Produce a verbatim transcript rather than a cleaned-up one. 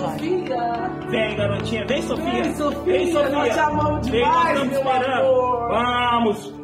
Sofia! Vem, garotinha, vem, Sofia! Vem, Sofia! Vem, Sofia! Nós te amamos Vem, nós demais, estamos meu esperando! amor! Vamos!